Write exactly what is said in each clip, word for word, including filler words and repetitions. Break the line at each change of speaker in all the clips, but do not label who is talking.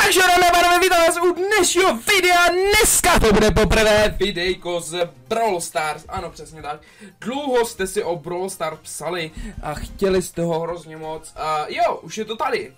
Takže dámy a pánové, vítám vás u dnešního videa. Dneska to bude poprvé videjko z Brawl Stars. Ano, přesně tak. Dlouho jste si o Brawl Stars psali a chtěli jste ho hrozně moc. A jo, už je to tady.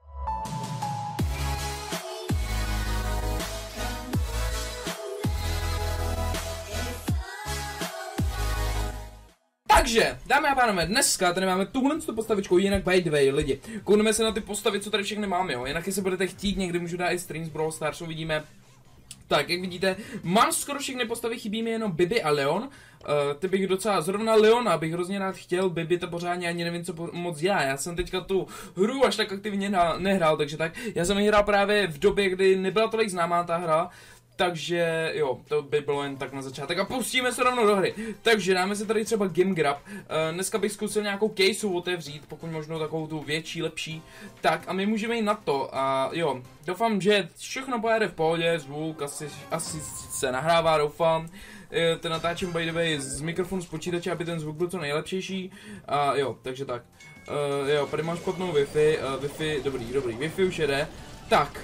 Takže, dámy a pánové, dneska tady máme tuhle postavičku, jinak by the way, lidi. Koukneme se na ty postavy, co tady všechny máme, jo. Jinak jestli budete chtít, někdy můžu dát i stream z Brawl Stars, uvidíme. Tak, jak vidíte, mám skoro všechny postavy, chybí mi jenom Bibi a Leon. Uh, ty bych docela, zrovna Leona bych hrozně rád chtěl, Bibi to pořádně ani nevím, co moc dělá. Já jsem teďka tu hru až tak aktivně nehrál, takže tak. Já jsem ji hrál právě v době, kdy nebyla tolik známá ta hra. Takže jo, to by bylo jen tak na začátek a pustíme se rovnou do hry. Takže dáme si tady třeba Game Grab. Uh, dneska bych zkusil nějakou caseu otevřít, pokud možno takovou tu větší, lepší. Tak a my můžeme jít na to a jo, doufám, že všechno pojede v pohodě, zvuk asi, asi se nahrává, doufám. E, ten natáčím by the way z mikrofonu z počítače, aby ten zvuk byl co nejlepšější. A jo, takže tak. Uh, jo, tady mám špatnou Wi-Fi, uh, Wi-Fi, dobrý, dobrý, Wi-Fi už jede. Tak.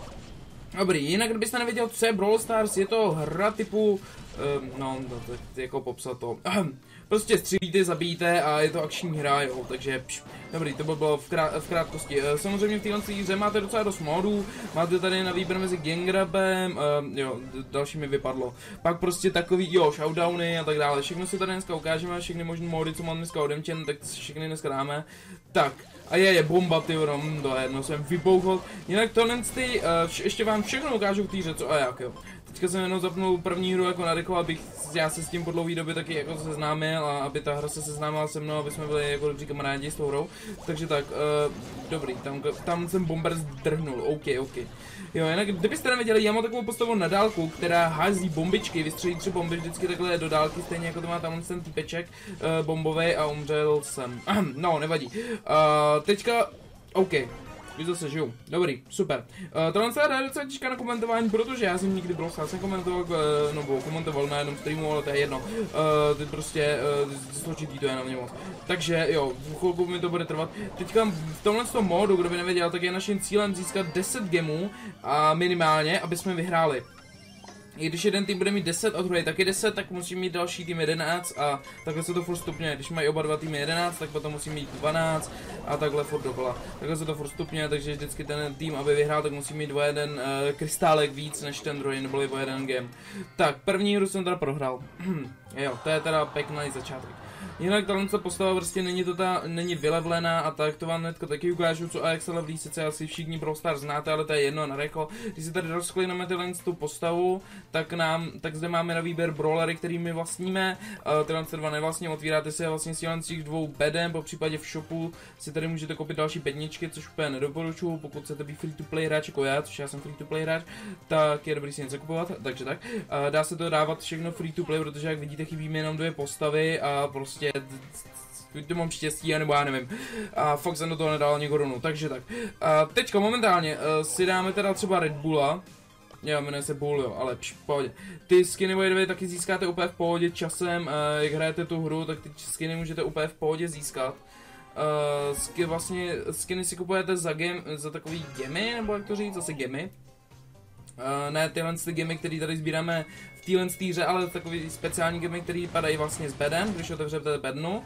Dobrý, jinak kdybyste nevěděl, co je Brawl Stars, je to hra typu, um, no, no to, jako popsat to, prostě střílíte, zabijíte a je to akční hra, jo, takže pš, dobrý, to by bylo v, krát, v krátkosti. Samozřejmě v téhle hře máte docela dost modů, máte tady na výběr mezi Gangrabem, um, jo, další mi vypadlo, pak prostě takový, jo, shoutdowny a tak dále, všechno si tady dneska ukážeme, všechny možné mody, co mám dneska odemčen, tak si všechny dneska dáme, tak. A je, je bomba, ty rom, to je jedno, jsem vybouchl. Jinak tohle ty, uh, vš ještě vám všechno ukážu v týře, co a jak, jo. Teďka jsem jenom zapnul první hru jako narychlo, abych já se s tím po dlouhý době taky jako seznámil a aby ta hra se seznámila se mnou, aby jsme byli jako dobří kamarádi s tou hrou. Takže tak, uh, dobrý, tam, tam jsem bomber zdrhnul, OK, OK. Jo, jinak kdybyste nevěděli, já mám takovou postavu na dálku, která hází bombičky, vystřelí tři bomby vždycky takhle do dálky, stejně jako to má tam ten týpeček uh, bombový a umřel jsem. No, nevadí. Uh, teďka, OK. Vy zase žiju. Dobrý, super. Uh, tohle se dá docela těžká na komentování, protože já jsem nikdy Brawl Stars nekomentoval, uh, no komentoval na jednom streamu, ale to je jedno. Uh, ty prostě uh, složitý to je na mě moc. Takže jo, v chvilku mi to bude trvat. Teďka v tomhle módu, kdo by nevěděl, tak je naším cílem získat deset gemů a minimálně, aby jsme vyhráli. I když jeden tým bude mít deset a druhý taky deset, tak musí mít další tým jedenáct a takhle se to furt stupňuje. Když mají oba dva týmy jedenáct, tak potom musí mít dvanáct a takhle furt dokola. Takhle se to furt stupňuje, takže vždycky ten tým, aby vyhrál, tak musí mít o jeden uh, krystálek víc než ten druhý, nebo o jeden game. Tak, první hru jsem teda prohrál. Jo, to je teda pěkný začátek. Jinak tato postava prostě není to ta, není vylevlená a tak to vám hnedko taky ukážu, co a jak se levlí, sice asi všichni Brawl Stars znáte, ale to je jedno na rychlo. Když si tady rozklineme tyhle tu postavu, tak nám, tak zde máme na výběr brawlery, který my vlastníme, uh, tyhle dva nevlastně, otvíráte si vlastně s těch dvou bedem, po případě v shopu si tady můžete koupit další bedničky, což úplně nedoporučuju, pokud chcete být free to play hráč jako já, což já jsem free to play hráč, tak je dobrý si něco kupovat, takže tak. Uh, dá se to dávat všechno free to play, protože jak vidíte, chybí mi jenom dvě postavy a prostě to mám štěstí, nebo já nevím. A fakt jsem do toho nedal ani korunu, takže tak. A teďka momentálně uh, si dáme teda třeba Red Bulla. Já jmenuje se Bull, jo, ale pš, v pohodě. Ty skiny by taky získáte úplně v pohodě časem, uh, jak hrajete tu hru, tak ty skiny můžete úplně v pohodě získat. Uh, sky, vlastně, skiny si kupujete za, game, za takový gemy, nebo jak to říct, zase gemy. Uh, ne tyhle ty gemy, které tady sbíráme v téhle hře, ale takový speciální gemy, které padají vlastně s bedem, když otevřete bednu.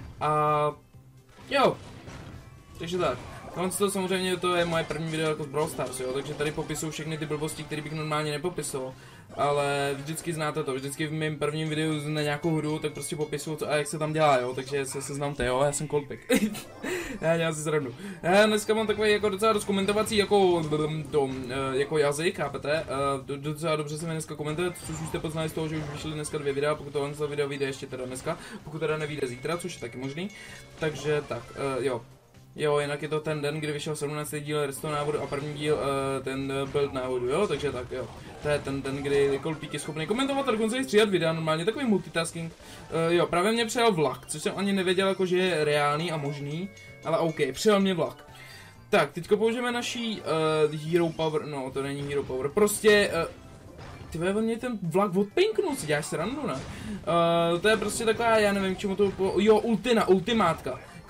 A jo, takže tak. Tohle to samozřejmě to je moje první video jako z Brawl Stars, jo, takže tady popisuju všechny ty blbosti, které bych normálně nepopisoval. Ale vždycky znáte to, vždycky v mém prvním videu na nějakou hru, tak prostě popisuju co a jak se tam dělá, jo, takže se seznamte, jo, já jsem Coldpick. Já dělám si zrovnu. Já dneska mám takový jako docela dost komentovací jako, to, jako jazyk, chápete? Docela dobře se mi dneska komentuje, což už jste poznali z toho, že už vyšly dneska dvě videa, pokud tohle video vyjde ještě teda dneska, pokud teda nevyjde zítra, což je taky možný. Takže tak, jo. Jo, jinak je to ten den, kdy vyšel sedmnáctý díl Redstone návodu a první díl uh, ten uh, build návodu, jo, takže tak jo. To je ten den, kdy Coldpick je schopný komentovat a dokonce i stříhat videa, normálně takový multitasking. Uh, jo, právě mě přijel vlak, což jsem ani nevěděl, jako, že je reálný a možný, ale OK, přijel mě vlak. Tak, teďko použijeme naší uh, Hero Power, no to není Hero Power, prostě... Uh, Ty on mě ten vlak odpinknul, si děláš srandu, ne? Uh, to je prostě taková, já nevím k čemu to... Jo, ultina, ultimátka.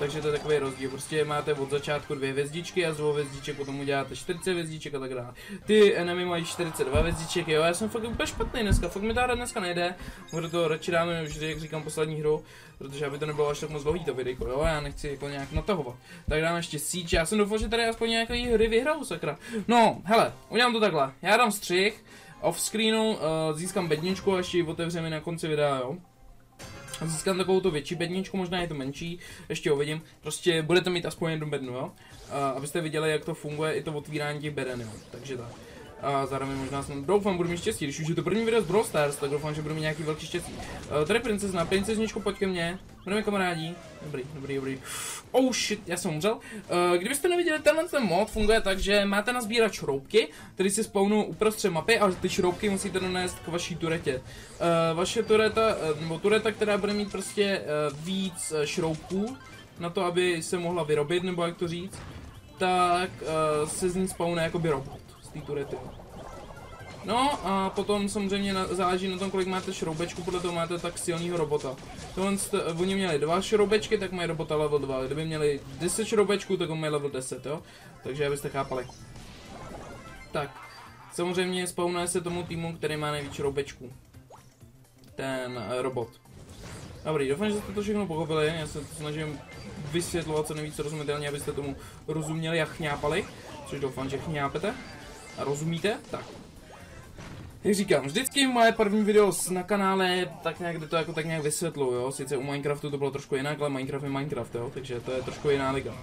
Takže to je takový rozdíl, prostě máte od začátku dvě hvězdičky a z dvou hvězdiček potom uděláte čtyřicet hvězdiček a tak dále. Ty enemy mají čtyřicet dva hvězdiček, jo, já jsem fakt úplně špatný dneska, fakt mi ta hra dneska nejde, proto radši dáme vždy, jak říkám, poslední hru, protože aby to nebylo až tak moc dlouhý to videjko, jo, já nechci jako nějak natahovat. Tak dáme ještě síč, já jsem doufal, že tady aspoň nějaké hry vyhraju, sakra. No, hele, udělám to takhle, já dám střih, off screenu, uh, získám bedničku a ještě ji otevřeme na konci videa, jo. Získám takovou tu větší bedničku, možná je to menší, ještě uvidím. Prostě budete mít aspoň jednu bednu, jo? A abyste viděli, jak to funguje, i to otvírání těch beden, jo? Takže tak. A zároveň možná jsem, doufám, budu mít štěstí, když už je to první video z Brawl Stars, tak doufám, že budu mít nějaký velký štěstí. Uh, tady princezna, princezničko, pojď ke mně, budeme kamarádi. Dobrý, dobrý, dobrý. Oh shit, já jsem umřel. Uh, kdybyste neviděli, tenhle ten mod funguje tak, že máte nazbírat šroubky, které si spawnou uprostřed mapy a ty šroubky musíte donést k vaší turetě. Uh, vaše tureta, uh, nebo tureta, která bude mít prostě uh, víc uh, šroubků na to, aby se mohla vyrobit, nebo jak to říct, tak uh, se z ní spawne jakoby robot z té turety. No a potom samozřejmě na, záleží na tom, kolik máte šroubečku, podle toho máte tak silného robota. Tohle jste, oni měli dva šroubečky, tak mají robota level dva, kdyby měli deset šroubečků, tak on mají level deset, jo? Takže abyste chápali. Tak, samozřejmě spawnuje se tomu týmu, který má nejvíc šroubečků. Ten uh, robot. Dobrý, doufám, že jste to všechno pochopili, já se to snažím vysvětlovat co nejvíc rozumitelně, abyste tomu rozuměli a chňápali. Což doufám, že chňápete a rozumíte, tak. Jak říkám, vždycky moje první video na kanále tak nějak, kde to jako tak nějak vysvětluju, jo, sice u Minecraftu to bylo trošku jinak, ale Minecraft je Minecraft, jo, takže to je trošku jiná liga.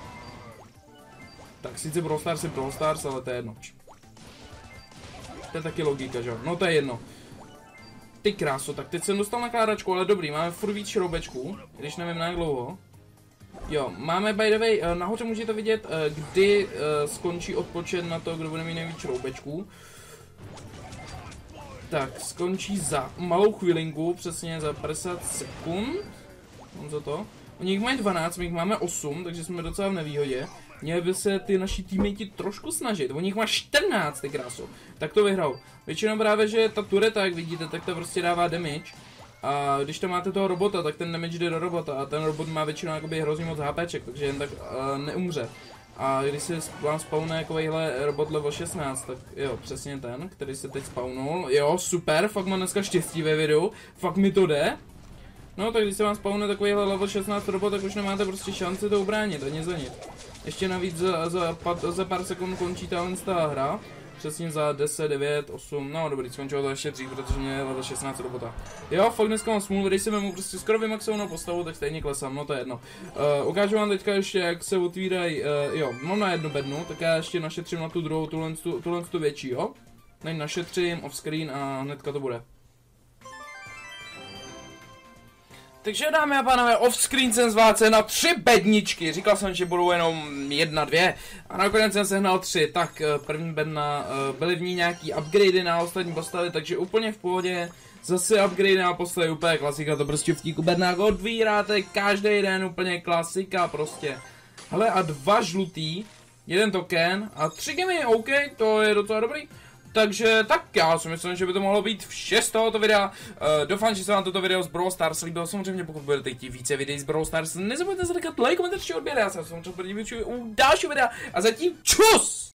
Tak sice Brawl Stars je Brawl Stars, ale to je jedno. To je taky logika, že jo, no to je jedno. Ty kráso, tak teď jsem dostal nakládačku, ale dobrý, máme furt víc šroubečků, když nevím na jak dlouho. Jo, máme by the way, nahoře můžete vidět, kdy skončí odpočet na to, kdo bude mít nejvíc šroubečků. Tak, skončí za malou chvilinku, přesně za padesát sekund. Mám za to. Oni jich mají dvanáct, my jich máme osm, takže jsme docela v nevýhodě. Měli by se ty naši teammates trošku snažit. Oni jich má čtrnáct, ty krásu. Tak to vyhrál. Většinou právě, že ta tureta, jak vidíte, tak to prostě dává damage. A když tam máte toho robota, tak ten damage jde do robota a ten robot má většinou jakoby hrozně moc HPček, takže jen tak uh, neumře. A když se vám spawne takovýhle robot level šestnáct, tak jo, přesně ten, který se teď spawnul. Jo, super, fakt mám dneska štěstí ve videu, fakt mi to jde. No, tak když se vám spawne takovýhle level šestnáct robot, tak už nemáte prostě šanci to ubránit, ani za nic. Ještě navíc za, za, za pár sekund končí ta hra. Přesně za deset, devět, osm, no dobrý, skončilo to ještě dřív, protože mě je level šestnáct robota. Jo, fakt dneska mám smůlu, když jsem mu prostě skoro vymaxovanou postavu, tak stejně klesám, no to je jedno. Uh, ukážu vám teďka ještě, jak se otvírají, uh, jo, mám na jednu bednu, tak já ještě našetřím na tu druhou, tuhle, tu, tuhle tu větší, jo. Teď našetřím, off screen a hnedka to bude. Takže dámy a pánové, off-screen jsem zvládl na tři bedničky, říkal jsem, že budou jenom jedna, dvě a nakonec jsem sehnal tři, tak první bedna, byly v ní nějaký upgradey na ostatní postavy, takže úplně v pohodě, zase upgrade na postavy, úplně klasika, to prostě v tíku bednách odvíráte každý den, úplně klasika prostě. Hele a dva žlutý, jeden token a tři gemy, OK, to je docela dobrý. Takže tak já si myslím, že by to mohlo být vše z tohoto videa. Uh, doufám, že se vám toto video z Brawl Stars líbilo. Samozřejmě pokud budete chtít více videí z Brawl Stars, nezapomeňte zanechat like, komentář či odběr. Já se samozřejmě podívám u dalšího videa a zatím čus!